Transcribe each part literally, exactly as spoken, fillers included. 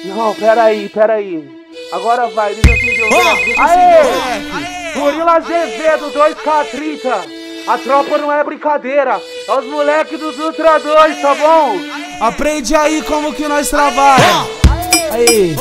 Não, peraí, peraí. Agora vai, deixa eu entender o verso. Aê! Murilo Azevedo, dois K trinta. A tropa não é brincadeira. É os moleques dos Ultra dois, tá bom? Aprende aí como que nós trabalhamos. Aí.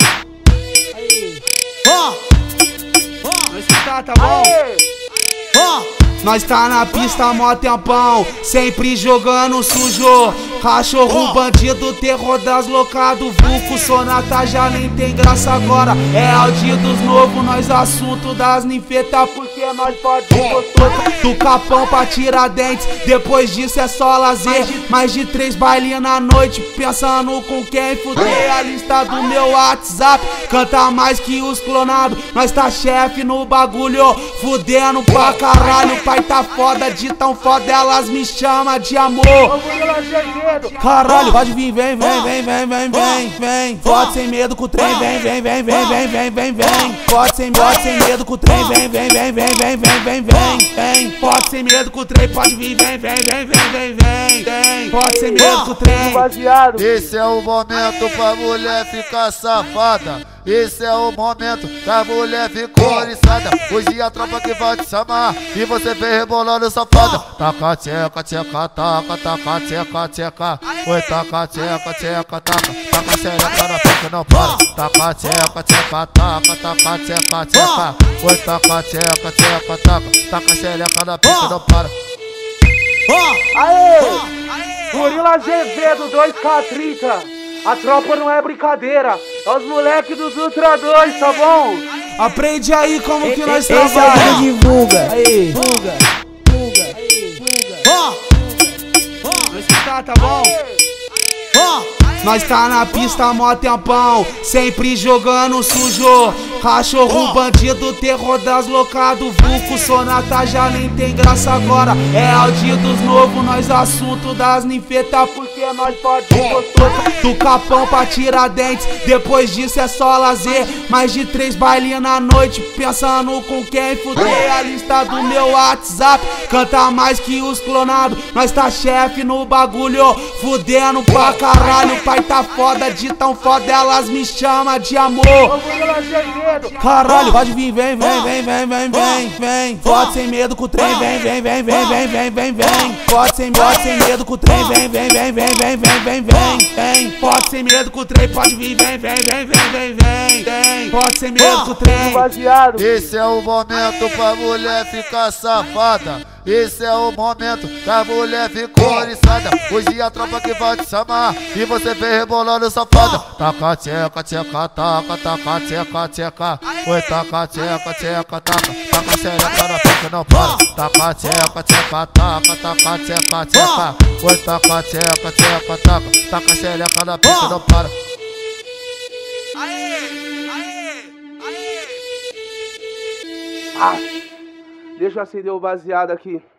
Nós tá, tá bom? Nós tá na pista mó tempão, sempre jogando sujo. Cachorro, bandido, terror das loucas do vulco. Sonata já nem tem graça agora. É Aldidos novo, nós assunto das ninfetas. Porque nós pode gostou do capão pra tirar dentes. Depois disso é só lazer. Mais de três bailinhos na noite, pensando com quem fuder. A lista do meu WhatsApp canta mais que os clonados. Nós tá chefe no bagulho, fudendo pra caralho. Pai tá foda, de tão foda elas me chamam de amor. Caralho, pode vir, vem, vem, vem, vem, vem, vem, vem. Pode sem medo com o trem, vem, vem, vem, vem, vem, vem, vem, vem. Pode sem, pode sem medo com o trem, vem, vem, vem, vem, vem, vem, vem, vem, vem. Pode sem medo com o trem, pode vir, vem, vem, vem, vem, vem, vem, vem. Pode sem medo com o trem. Esse é o momento pra mulher ficar safada. Esse é o momento que a mulher ficou oriçada. Hoje a tropa que vai te chamar e você vem rebolando safada. Taca, tcheca, tcheca, taca, taca, tcheca, tcheca. Oi, taca, tcheca, tcheca, taca. Taca xereca na pica não para. Taca, tcheca, tcheca, taca, taca, tcheca, tcheca. Oi, taca, tcheca, tcheca, taca. Taca xereca na pica não para. Aê! Murilo Azevedo, dois K trinta. A tropa não é brincadeira. É os moleques dos Ultra dois, tá bom? Aprende aí como que nós Esse é o trabalhamos. que divulga. Aí. Divulga. Divulga. Nós tá, tá bom? Nós tá na pista mó tempão, sempre jogando sujo. Cachorro, bandido, terror das loucas do vulco. Sonata já nem tem graça agora. É Aldidos novo, nós assunto das ninfetas. Porque nós pode gostou do capão pra tirar dentes. Depois disso é só lazer. Mais de três bailinhos na noite, pensando com quem fuder. A lista do meu WhatsApp canta mais que os clonados. Nós tá chefe no bagulho, fudendo pra caralho. Pai tá foda, de tão foda elas me chamam de amor. Caralho, pode vir, vem, vem, vem, vem, vem, vem, vem. Pode sem medo com o trem, vem, vem, vem, vem, vem, vem, vem, vem. Pode sem, pode sem medo com o trem, vem, vem, vem, vem, vem, vem, vem, vem, vem. Pode sem medo com o trem, pode vir, vem, vem, vem, vem, vem, vem, vem. Pode sem medo com o trem. Esse é o momento pra mulher ficar safada. Esse é o momento que a mulher ficou oriçada. Hoje a tropa que vai te chamar e você vem rebolando safada. Taca, tcheca, tcheca, taca, taca, tcheca, tcheca. Oi, taca, tcheca, tcheca, taca. Taca xereca na pica não para. Taca, tcheca, tcheca, taca, taca, tcheca, tcheca. Oi, taca, tcheca, tcheca, taca. Taca xereca na pica não para. Ah, deixa eu acender o baseado aqui.